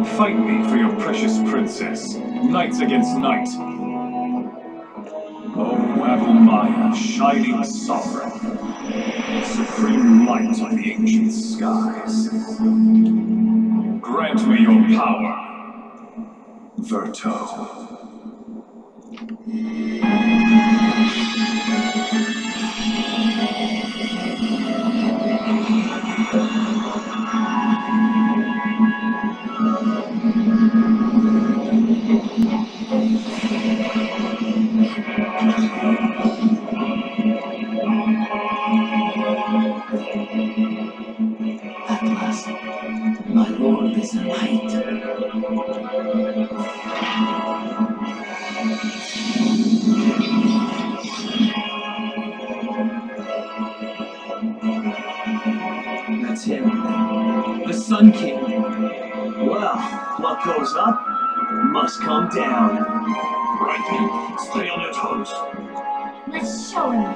Fight me for your precious princess, knights against knight. O Maya, shining sovereign, supreme light of the ancient skies, grant me your power, Verto. At last, my lord is a knight. That's him. The Sun King. Well, what goes up must come down. Right then, stay on your toes. Let's show him.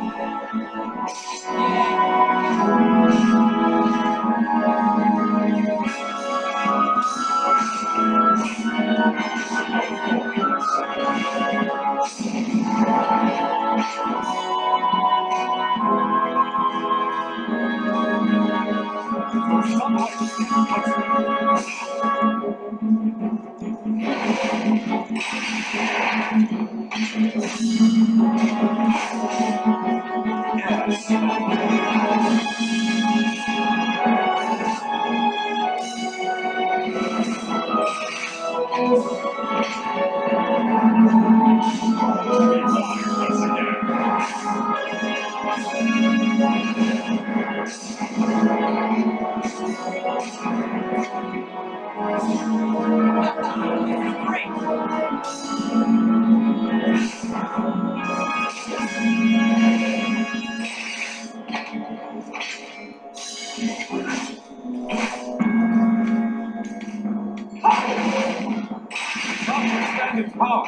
Power.